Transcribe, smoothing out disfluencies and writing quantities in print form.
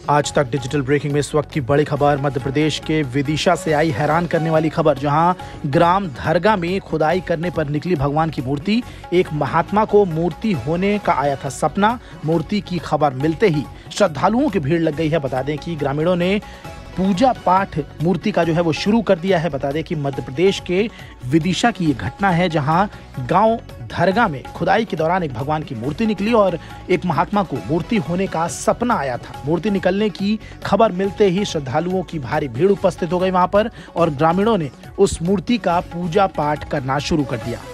आज तक digital breaking में इस वक्त की बड़ी खबर मध्य प्रदेश के विदिशा से आई हैरान करने वाली खबर, जहां ग्राम धरगा में खुदाई करने पर निकली भगवान की मूर्ति। एक महात्मा को मूर्ति होने का आया था सपना। मूर्ति की खबर मिलते ही श्रद्धालुओं की भीड़ लग गई है। बता दें कि ग्रामीणों ने पूजा पाठ मूर्ति का जो है वो शुरू कर दिया है। बता दें कि मध्य प्रदेश के विदिशा की ये घटना है, जहां गांव धरगा में खुदाई के दौरान एक भगवान की मूर्ति निकली और एक महात्मा को मूर्ति होने का सपना आया था। मूर्ति निकलने की खबर मिलते ही श्रद्धालुओं की भारी भीड़ उपस्थित हो गई वहां पर और ग्रामीणों ने उस मूर्ति का पूजा पाठ करना शुरू कर दिया।